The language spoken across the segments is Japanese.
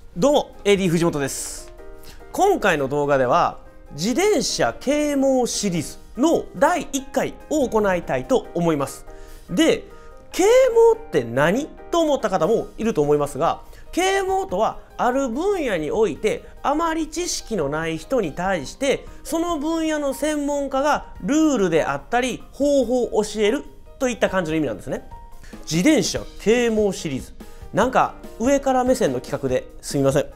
どうも AD 藤本です。今回の動画では自転車啓蒙シリーズの第1回を行いたいと思います。で、啓蒙って何と思った方もいると思いますが、啓蒙とはある分野においてあまり知識のない人に対してその分野の専門家がルールであったり方法を教えるといった感じの意味なんですね。自転車啓蒙シリーズ、なんか上から目線の企画ですみません。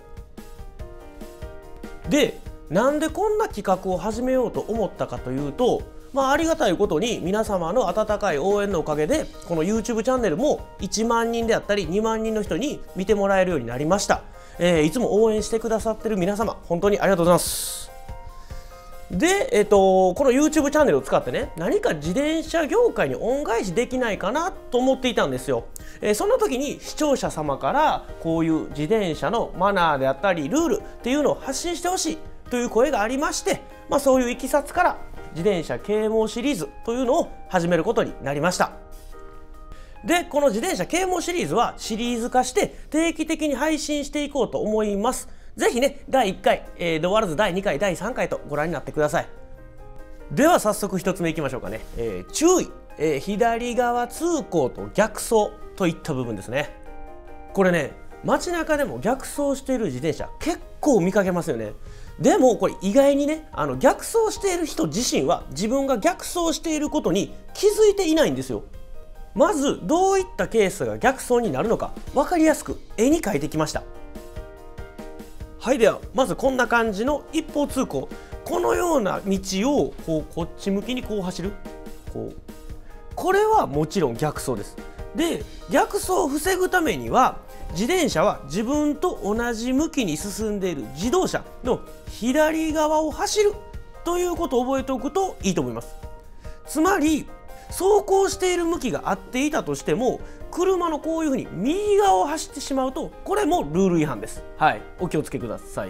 で、なんでこんな企画を始めようと思ったかというと、ありがたいことに皆様の温かい応援のおかげでこの YouTube チャンネルも1万人であったり2万人の人に見てもらえるようになりました。いつも応援してくださってる皆様、本当にありがとうございます。で、この YouTube チャンネルを使ってね、何か自転車業界に恩返しできないかなと思っていたんですよ。その時に視聴者様からこういう自転車のマナーであったりルールっていうのを発信してほしいという声がありまして、そういういきさつから自転車啓蒙シリーズというのを始めることになりました。で、この自転車啓蒙シリーズはシリーズ化して定期的に配信していこうと思います。ぜひね、第1回、で終わらず第2回、第3回とご覧になってください。では早速1つ目いきましょうかね。注意、左側通行と逆走といった部分ですね。これね、街中でも逆走している自転車結構見かけますよね。でもこれ意外にね、逆走している人自身は自分が逆走していることに気づいていないんですよ。まずどういったケースが逆走になるのか分かりやすく絵に描いてきました。はい、ではまずこんな感じの一方通行、このような道をこっち向きに走る、これはもちろん逆走です。で、逆走を防ぐためには自転車は自分と同じ向きに進んでいる自動車の左側を走るということを覚えておくといいと思います。つまり走行している向きが合っていたとしても、車のこういうふうに右側を走ってしまうとこれもルール違反です。はい、お気をつけください。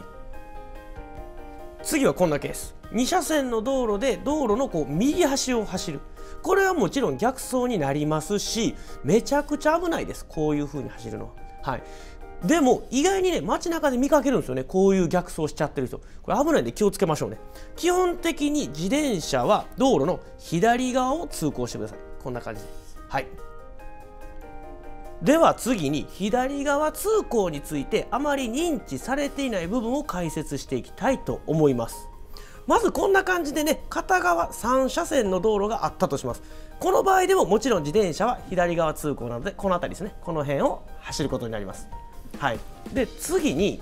次はこんなケース、2車線の道路で道路の右端を走る、これはもちろん逆走になりますし、めちゃくちゃ危ないです。こういうふうに走るのは。はい、でも意外にね、街中で見かけるんですよね、こういう逆走しちゃってる人。これ危ないんで気をつけましょうね。基本的に自転車は道路の左側を通行してください。こんな感じです。はい、では次に左側通行についてあまり認知されていない部分を解説していきたいと思います。まずこんな感じでね、片側3車線の道路があったとします。この場合でももちろん自転車は左側通行なので、この辺りですね、この辺を走ることになります。はい、で次に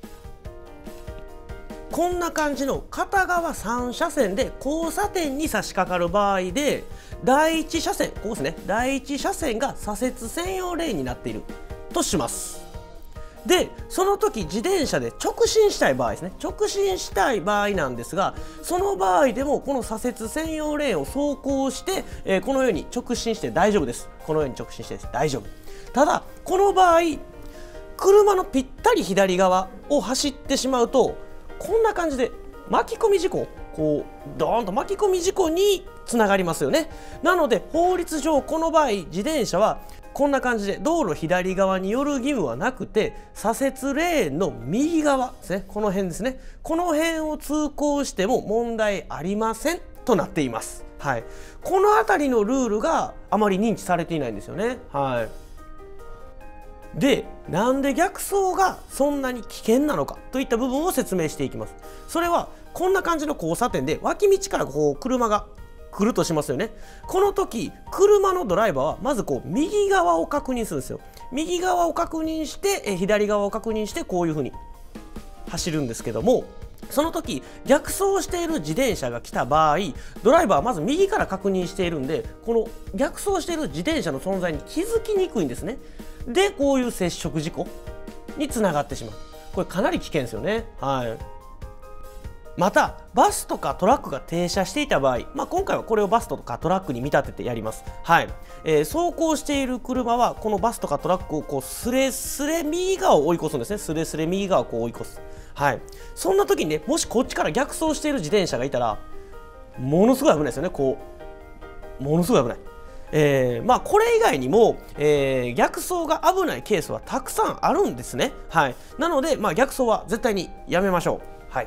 こんな感じの片側3車線で交差点に差し掛かる場合で、第1車線、ここですね、第1車線が左折専用レーンになっているとします。で、その時自転車で直進したい場合ですね、直進したい場合なんですが、その場合でもこの左折専用レーンを走行して、このように直進して大丈夫です。このように直進して大丈夫。ただこの場合、車のぴったり左側を走ってしまうと、こんな感じで巻き込み事故、ドーンと巻き込み事故につながりますよね。なので法律上この場合自転車はこんな感じで道路左側に寄る義務はなくて、左折レーンの右側ですね、この辺ですね、この辺を通行しても問題ありませんとなっています。はい、この辺りのルールがあまり認知されていないんですよね。はい、で、なんで逆走がそんなに危険なのかといった部分を説明していきます。それはこんな感じの交差点で脇道から車が来るとしますよね。この時車のドライバーはまず右側を確認するんですよ。右側を確認して左側を確認してこういうふうに走るんですけども、その時逆走している自転車が来た場合、ドライバーはまず右から確認しているんで、この逆走している自転車の存在に気づきにくいんですね。で、こういう接触事故につながってしまう。これかなり危険ですよね。はい、またバスとかトラックが停車していた場合、今回はこれをバスとかトラックに見立ててやります。はい、走行している車はこのバスとかトラックをスレスレ右側を追い越すんですね。スレスレ右側を追い越す。はい、そんな時にね、もしこっちから逆走している自転車がいたらものすごい危ないですよね。ものすごい危ない。 これ以外にも、逆走が危ないケースはたくさんあるんですね。はい、なので、逆走は絶対にやめましょう。はい、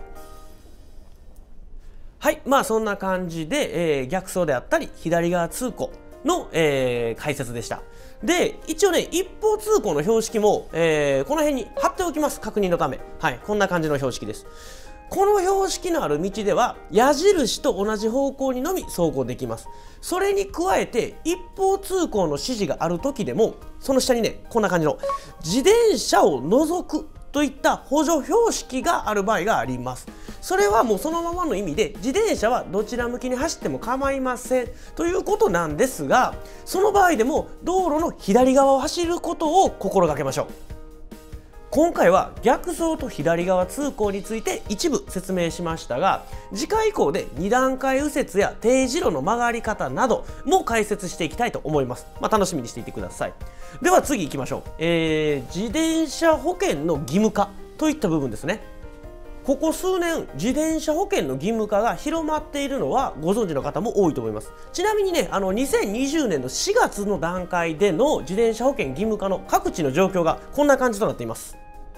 はい、そんな感じで、逆走であったり左側通行の、解説でした。で、一応ね、一方通行の標識も、この辺に貼っておきます、確認のため。はい、こんな感じの標識です。この標識のある道では矢印と同じ方向にのみ走行できます。それに加えて一方通行の指示がある時でも、その下にね、こんな感じの自転車を除くといった補助標識がある場合があります。それはもうそのままの意味で、自転車はどちら向きに走っても構いませんということなんですが、その場合でも道路の左側を走ることを心がけましょう。今回は逆走と左側通行について一部説明しましたが、次回以降で2段階右折やT字路の曲がり方なども解説していきたいと思います。楽しみにしていてください。では次行きましょう。自転車保険の義務化といった部分ですね。ここ数年自転車保険の義務化が広まっているのはご存知の方も多いと思います。ちなみにね、2020年の4月の段階での自転車保険義務化の各地の状況がこんな感じとなっています。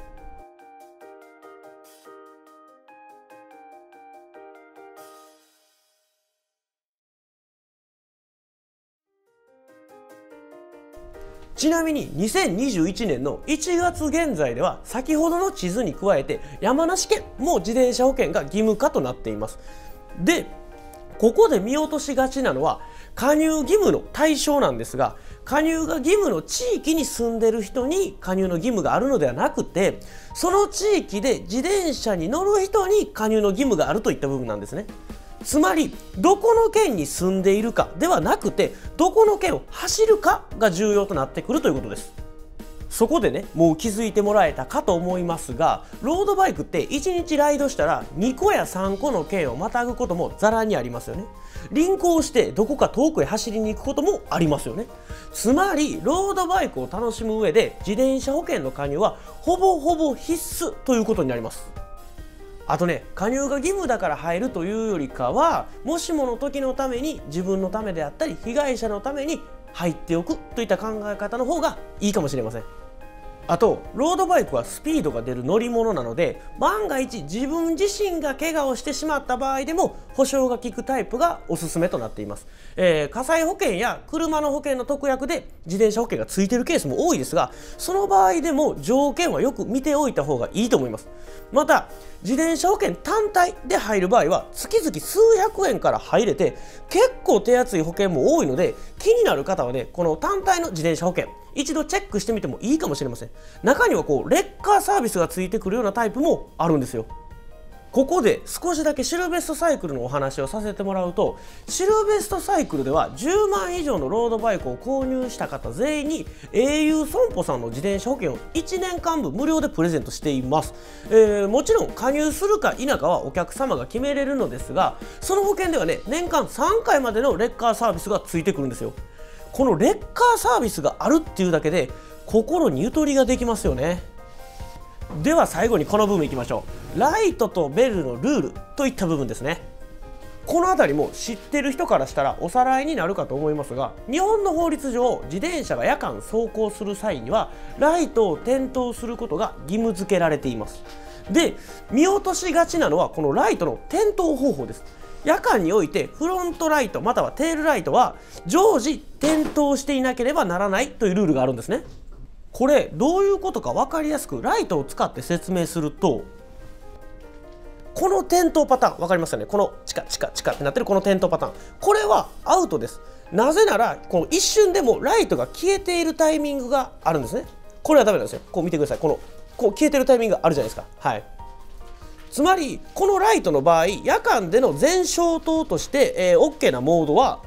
ちなみに2021年の1月現在では、先ほどの地図に加えて山梨県も自転車保険が義務化となっています。で、ここで見落としがちなのは加入義務の対象なんですが、加入が義務の地域に住んでいる人に加入の義務があるのではなくて、その地域で自転車に乗る人に加入の義務があるといった部分なんですね。つまりどこの県に住んでいるかではなくて、どこの県を走るかが重要となってくるということです。そこでね、もう気づいてもらえたかと思いますが、ロードバイクって1日ライドしたら2個や3個の県をまたぐこともざらにありますよね。輪行してどこか遠くへ走りに行くこともありますよね。つまりロードバイクを楽しむ上で自転車保険の加入はほぼほぼ必須ということになります。あとね、加入が義務だから入るというよりかは、もしもの時のために、自分のためであったり被害者のために入っておくといった考え方の方がいいかもしれません。あと、ロードバイクはスピードが出る乗り物なので、万が一自分自身が怪我をしてしまった場合でも保証が効くタイプがおすすめとなっています。火災保険や車の保険の特約で自転車保険がついているケースも多いですが、その場合でも条件はよく見ておいた方がいいと思います。また、自転車保険単体で入る場合は月々数百円から入れて、結構手厚い保険も多いので、気になる方はね、この単体の自転車保険一度チェックしてみてもいいかもしれません。中にはレッカーサービスがついてくるようなタイプもあるんですよ。ここで少しだけシルベストサイクルのお話をさせてもらうと、シルベストサイクルでは10万以上のロードバイクを購入した方全員に au 損保さんの自転車保険を1年間分無料でプレゼントしています。もちろん加入するか否かはお客様が決めれるのですが、その保険ではね、年間3回までのレッカーサービスがついてくるんですよ。このレッカーサービスがあるっていうだけで心にゆとりができますよね。では最後にこの部分いきましょう。ライトとベルのルールといった部分ですね。この辺りも知ってる人からしたらおさらいになるかと思いますが、日本の法律上自転車が夜間走行する際にはライトを点灯することが義務付けられています。で、見落としがちなのはこのライトの点灯方法です。夜間においてフロントライトまたはテールライトは常時点灯していなければならないというルールがあるんですね。これどういうことか分かりやすくライトを使って説明すると、この点灯パターン分かりますよね。このチカチカチカってなってるこの点灯パターン、これはアウトです。なぜならこの一瞬でもライトが消えているタイミングがあるんですね。これはダメなんですよ。こう見てください。こう消えてるタイミングがあるじゃないですか。はい。つまりこのライトの場合、夜間での全消灯として、OK なモードは、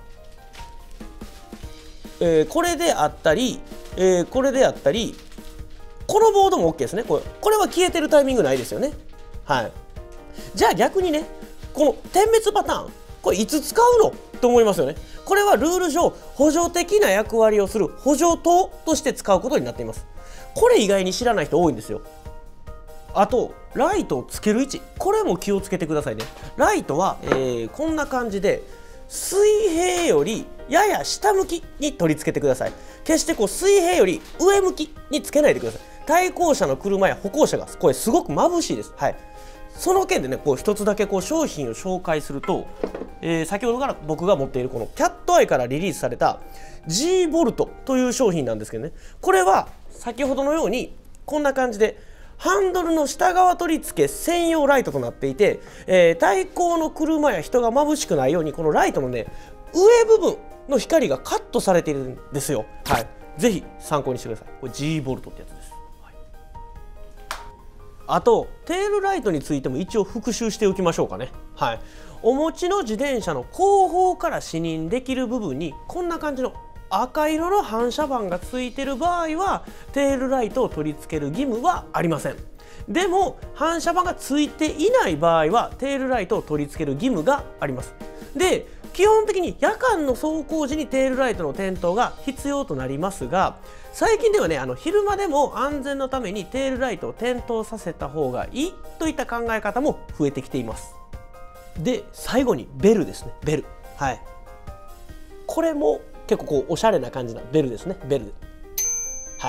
これであったり、これであったり、このモードも OK ですね。これは消えてるタイミングないですよね。はい。じゃあ逆にね、この点滅パターン、これいつ使うのと思いますよね。これはルール上補助的な役割をする補助灯として使うことになっています。これ意外に知らない人多いんですよ。あとライトをつける位置、これも気をつけてくださいね。ライトは、こんな感じで水平よりやや下向きに取り付けてください。決してこう水平より上向きにつけないでください。対向車の車や歩行者がこれすごく眩しいです。はい、その件でね、こう一つだけこう商品を紹介すると、先ほどから僕が持っているこのキャットアイからリリースされた G ボルトという商品なんですけどね、これは先ほどのようにこんな感じでハンドルの下側取り付け専用ライトとなっていて、対向の車や人が眩しくないようにこのライトのね上部分の光がカットされているんですよ。はい、ぜひ参考にしてください。これ G ボルトってやつです。はい、あとテールライトについても一応復習しておきましょうかね。はい、お持ちの自転車の後方から視認できる部分にこんな感じの赤色の反射板がついている場合はテールライトを取り付ける義務はありません。でも反射板がついていない場合はテールライトを取り付ける義務があります。で、基本的に夜間の走行時にテールライトの点灯が必要となりますが、最近ではね、昼間でも安全のためにテールライトを点灯させた方がいいといった考え方も増えてきています。で、最後にベルですね。ベル。はい。これも結構こうおしゃれな感じなベルですね。ベル。はい。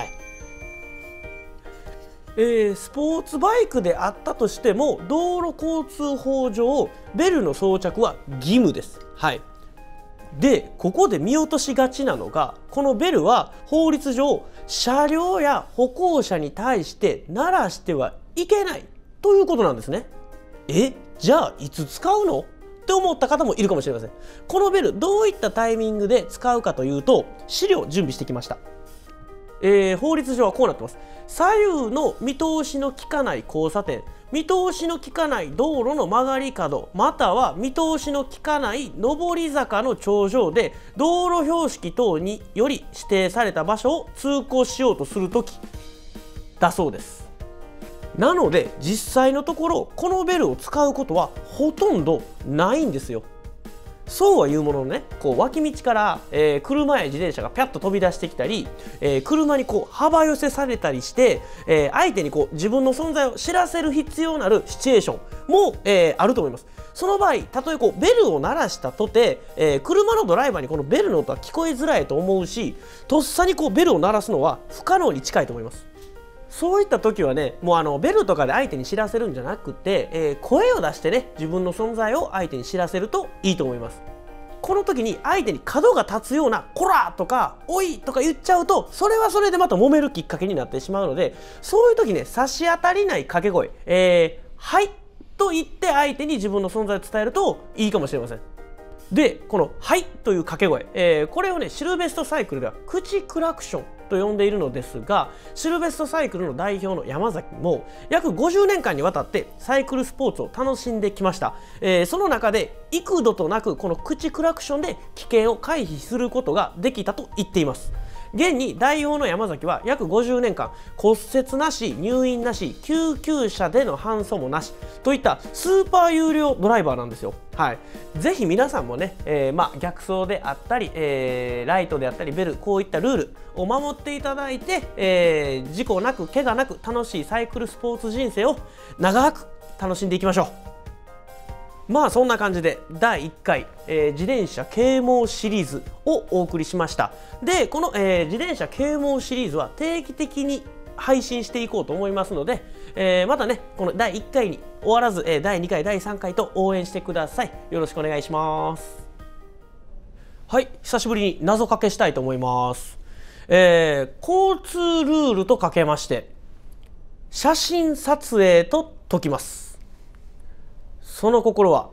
スポーツバイクであったとしても道路交通法上ベルの装着は義務です。はい。で、ここで見落としがちなのが、このベルは法律上車両や歩行者に対して鳴らしてはいけないということなんですね。じゃあいつ使うのって思った方もいるかもしれません。このベルどういったタイミングで使うかというと、資料準備してきました。法律上はこうなってます。左右の見通しの利かない交差点、見通しの利かない道路の曲がり角、または見通しの利かない上り坂の頂上で道路標識等により指定された場所を通行しようとするときだそうです。なので実際のところこのベルを使うことはほとんどないんですよ。そうは言うもののね、こう脇道から、車や自転車がピャッと飛び出してきたり、車にこう幅寄せされたりして、相手にこう自分の存在を知らせる必要のあるシチュエーションも、あると思います。その場合、たとえこうベルを鳴らしたとて、車のドライバーにこのベルの音は聞こえづらいと思うし、とっさにこうベルを鳴らすのは不可能に近いと思います。そういった時はね、もうベルとかで相手に知らせるんじゃなくて、声を出してね、自分の存在を相手に知らせるといいと思います。この時に相手に角が立つような「こら!」とか「おい!」とか言っちゃうと、それはそれでまた揉めるきっかけになってしまうので、そういう時ね、差し当たりない掛け声「はい」と言って相手に自分の存在を伝えるといいかもしれません。で、この「はい」という掛け声、これをね、シルベストサイクルでは口クラクションと呼んでいるのですが、シルベストサイクルの代表の山崎も約50年間にわたってサイクルスポーツを楽しんできました。その中で幾度となくこの口クラクションで危険を回避することができたと言っています。現に代表の山崎は約50年間骨折なし、入院なし、救急車での搬送もなしといったスーパー有料ドライバーなんですよ。はい、ぜひ皆さんもね、逆走であったり、ライトであったりベル、こういったルールを守っていただいて、事故なく怪我なく楽しいサイクルスポーツ人生を長く楽しんでいきましょう。まあそんな感じで第1回、自転車啓蒙シリーズをお送りしました。で、この、自転車啓蒙シリーズは定期的に配信していこうと思いますので、またね、この第1回に終わらず、第2回第3回と応援してください。よろしくお願いします。はい、久しぶりに謎かけしたいと思います。交通ルールとかけまして写真撮影と解きます。その心は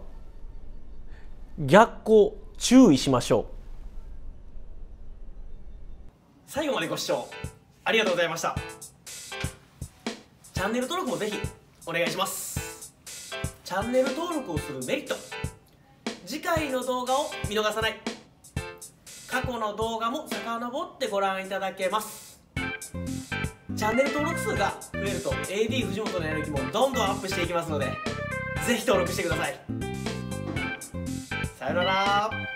逆光注意しましょう。最後までご視聴ありがとうございました。チャンネル登録もぜひお願いします。チャンネル登録をするメリット、次回の動画を見逃さない、過去の動画も遡ってご覧いただけます。チャンネル登録数が増えると AD 藤本のやる気もどんどんアップしていきますので、ぜひ登録してください。さよなら。